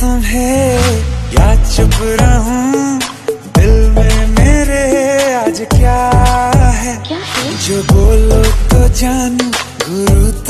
तुम्हें या चुप रहूं, दिल में मेरे आज क्या है? जो बोलो तो जानू, गुरु